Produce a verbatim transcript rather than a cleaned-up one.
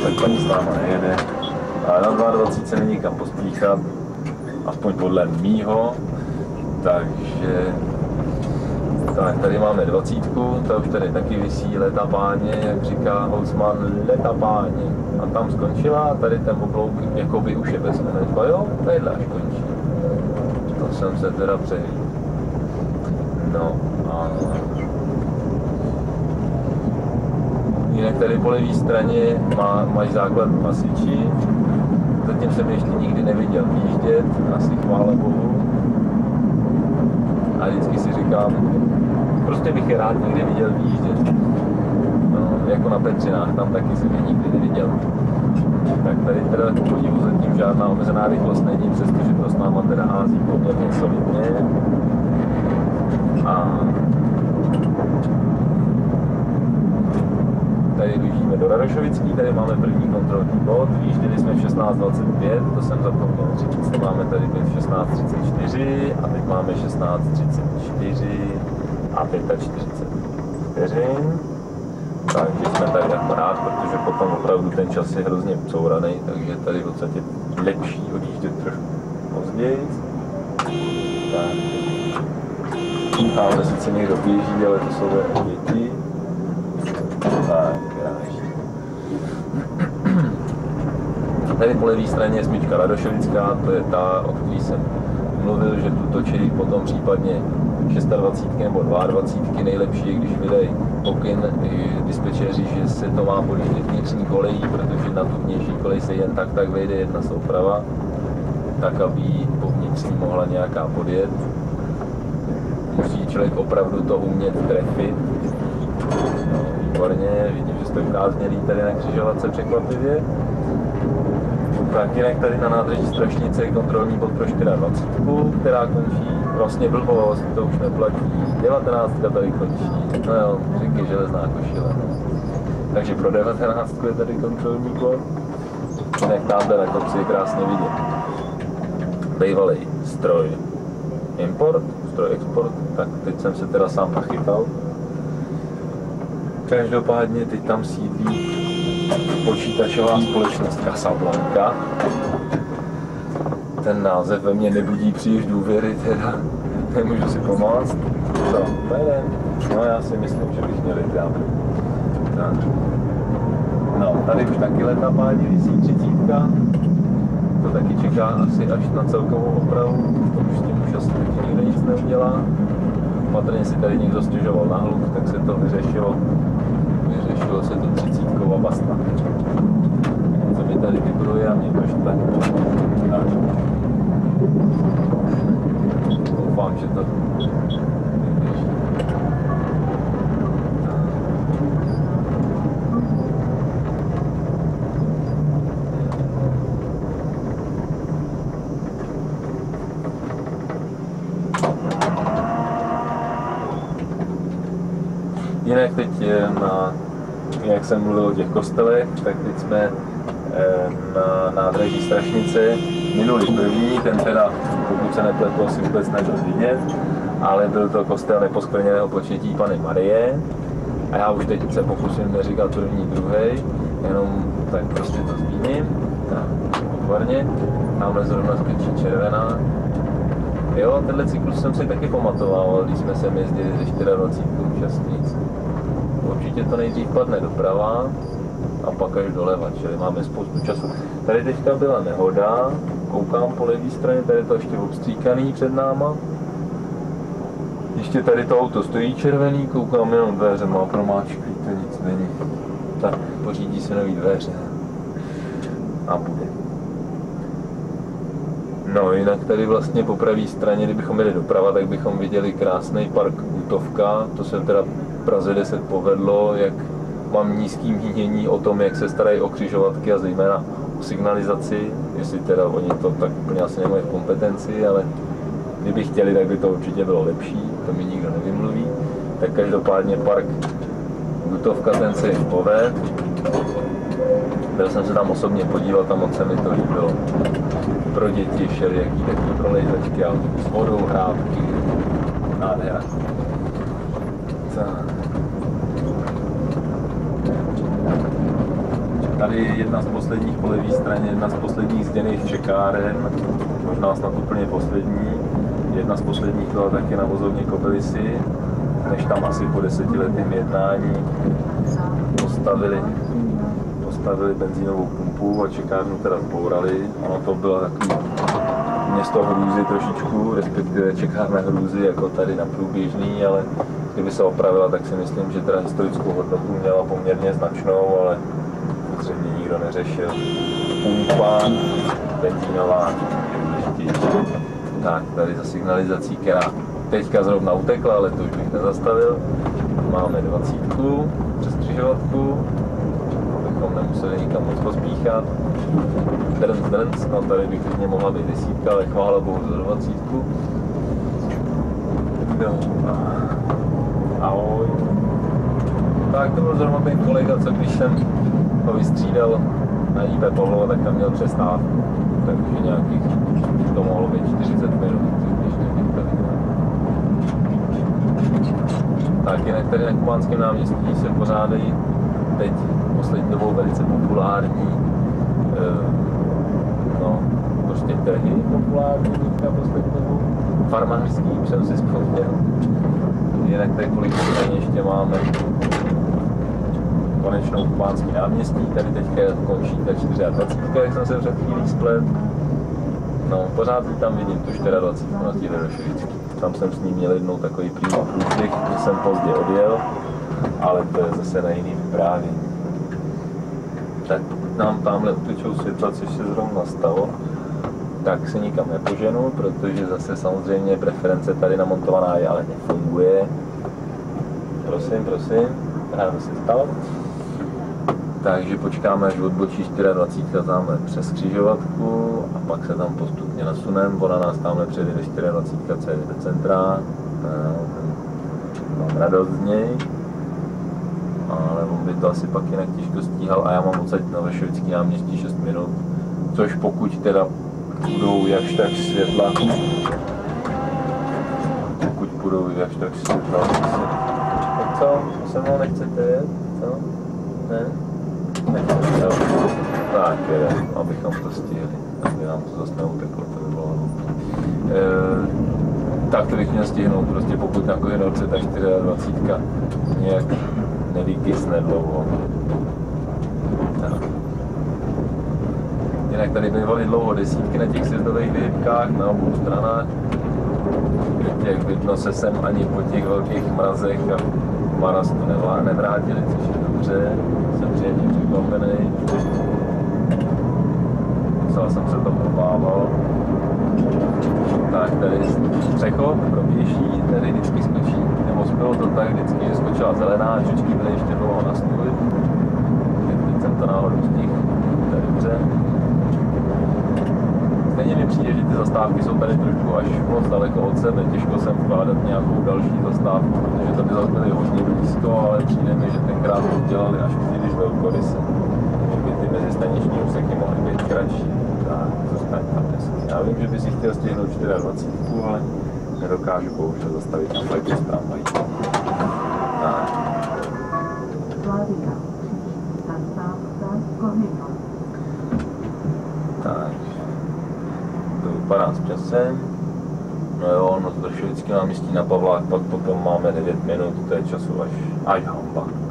tak paní s náma nejede. Ale na dvacet dva se není kam pospíchat, aspoň podle mýho, takže tak tady máme dvacítku, ta už tady taky visí leta páně, jak říká Holzman, leta páně. A tam skončila, tady ten oblouk jakoby už je bez hnedba, jo, tadyhle až končí. To jsem se teda přejil. No a jinak tady po levé straně má, máš základ hasiči. Zatím jsem ještě nikdy neviděl výjíždět, asi chvála Bohu. A vždycky si říkám, prostě bych je rád někdy viděl výjíždět. No, jako na Petřinách, tam taky jsem je nikdy neviděl. Tak tady teda k podivu zatím žádná omezená rychlost není, přestože to s náma teda hází poměrně solidně. A tady dojíždíme do Radošovický, tady máme první kontrolní bod, vyjížděli jsme v šestnáct dvacet pět, to jsem zapomněl říct, máme tady teď v šestnáct třicet čtyři a teď máme šestnáct třicet čtyři a čtyřicet pět vteřin. Takže jsme tady akorát, protože potom opravdu ten čas je hrozně couranej, takže tady v podstatě lepší odjíždět trošku později. Tak. Tamhle sice někdo běží, ale to jsou děti. Tak, tady po levé straně je smyčka Radošovická, to je ta, o které jsem mluvil, že tu točí potom případně dvacet šest nebo dvacet dva, nejlepší je, když vydají pokyn dispečeři, že se to má podjíždět vnitřní kolejí, protože na tu vnější kolej se jen tak tak vejde jedna souprava, tak aby po vnitřní mohla nějaká podjet. Musí člověk opravdu to umět trefit. No, výborně, vidím, že jste ukáznělí tady na křižovatce překvapivě. Tak jinak tady na nádraží Strašnice je kontrolní bod pro dvacet čtyři, která končí vlastně blbost, to už neplatí. devatenáctka tady končí, no jo, říky železná košile. No. Takže pro devatenáctku je tady kontrolní bod. Jinak tamhle na kopci je krásně vidět. Bývalej stroj import, stroj export, tak teď jsem se teda sám nachytal. Každopádně teď tam sídlí počítačová společnost Casablanca. Ten název ve mně nebudí příliš důvěry, teda nemůžu si pomoct. Co? Jeden. No já si myslím, že bych měl jít dál. Tak. No, tady už taky leta páni visí třicítka. To taky čeká asi až na celkovou opravu. To už s tím už asi taky nikdo nic neudělá. Patrně si tady někdo stěžoval na hluk, tak se to vyřešilo. Vyřešilo se to třicítkou a basta. Co mi tady vybruje a mě to štve. Tak. Doufám, že to vydrží. Jinak teď na, jak jsem mluvil o těch kostelech, tak teď jsme na nádraží Strašnice, minulý první, ten teda, pokud se nepletu, asi vůbec nebyl vidět, ale byl to kostel Neposkvrněného početí Panny Marie a já už teď se pokusím neříkat první, druhý, jenom tak prostě to zmíním, tak, výborně, tamhle zrovna zbytčí červená. Jo, tenhle cyklus jsem si taky pamatoval, když jsme sem jezdili ze dvacet čtyři účastníc. Určitě to nejdřív padne doprava a pak až doleva, čili máme spoustu času. Tady teďka byla nehoda, koukám po levé straně, tady je to ještě obstříkaný před náma. Ještě tady to auto stojí červený, koukám jenom dveře, má promáčklý, to nic není. Tak pořídí se nový dveře a bude. No jinak tady vlastně po pravé straně, kdybychom jeli doprava, tak bychom viděli krásný park Útovka, to se teda Praze deset povedlo, jak mám nízký mínění o tom, jak se starají o křižovatky a zejména o signalizaci, jestli teda oni to tak úplně asi nemají v kompetenci, ale kdyby chtěli, tak by to určitě bylo lepší, to mi nikdo nevymluví. Tak každopádně park Útovka, ten se jim poved. Byl jsem se tam osobně podívat a moc se mi to líbilo. Pro děti všelijaký takový prolejzačky, ale s vodou, hrátky, nádhera. Tady jedna z posledních po levé straně, jedna z posledních zděných čekáren, možná snad úplně poslední. Jedna z posledních byla taky na vozovně Kobylisy, než tam asi po desetiletém jednání postavili, postavili benzínovou pumpu a čekárnu teda zbourali. Ono to bylo takový město hrůzy trošičku, respektive čekárna hrůzy jako tady na Průběžný, ale kdyby se opravila, tak si myslím, že teda historickou hodnotu měla poměrně značnou, ale zřejmě nikdo neřešil. Pumpa, benzínová, tak tady za signalizací, která teďka zrovna utekla, ale to už bych nezastavil. Máme dvacítku přes křižovatku, abychom nemuseli nikam moc pospíchat. Drnc, drnc, no tady by klidně mohla být desítka, ale chvála bohu za dvacítku. No. Ahoj. Tak to byl zrovna ten kolega, co když jsem ho vystřídal na I P Pavlova, tak tam měl přestávku. Takže nějakých, to mohlo být čtyřicet minut, když nebyl tady. Tak jinak tady na Kubánském náměstí se pořádají teď poslední dobou velice populární, no, prostě trhy populární teďka poslední dobou. Farmářský, už jsem si vzpomněl. Jinak tady kolik tady ještě máme konečnou Kubánský náměstí, tady teďka končí ta dvacet čtyři, jak jsem se před chvílí splet. No, pořád tam vidím tu dvacet čtyři na té Radoševický. Tam jsem s ním měl jednou takový přímý průběh, že jsem pozdě odjel, ale to je zase na jiný vyprávění. Tak nám tamhle utečou světla, což se zrovna stalo, tak se nikam nepoženu, protože zase samozřejmě preference tady namontovaná je, ale nefunguje. Prosím, prosím, ráno se stalo. Takže počkáme, až odbočí dvacet čtyři tamhle přes křižovatku a pak se tam postupně nasuneme. Ona nás tamhle přijede dvacet čtyři C do centra. Mám radost z něj, ale on by to asi pak jinak těžko stíhal a já mám odsaď na Vršovický náměstí šest minut, což pokud teda budou jakž tak světla, pokud budou jakž tak světla, tak co? Se mnou nechcete jet? Co? Ne? Nechcete, jo. Tak je, abychom to stihli, aby nám to zase neuteklo, to by bylo e, tak to bych měl stihnout, prostě pokud na Kojenorce ta dvacet čtyři nějak nevykysne dlouho. Tak. Jinak tady bývaly dlouho desítky na těch sjezdových výhybkách na obou stranách. Jak vidno se sem ani po těch velkých mrazech a maraz to nevlá, nevrátili, což je dobře. Jsem příjemně překvapený. Musel jsem se tomu obával. Tak tady přechod pro pěší, tady vždycky skočí, nebo bylo to tak vždycky, že skočila zelená, čočky byly ještě dlouho na stůli. Teď jsem to náhodou stihl, to je dobře. Stejně mi přijde, že ty zastávky jsou tady trošku až moc daleko od sebe, těžko sem vkládat nějakou další zastávku, protože to by zase byly hodně blízko, ale přijde mi, že tenkrát to udělali až příliš velkoryse. Že by ty mezistaniční úseky mohly být kratší. Tak, zůstaň tam dnes. Já vím, že by si chtěl stihnout dvacet čtyři, ale nedokážu bohužel zastavit na fleku z tramvají. Tak. Tak. To vypadá s časem. No jo, no z Vršovického náměstí na Pavlák, pak potom máme devět minut, to je času až, až hamba.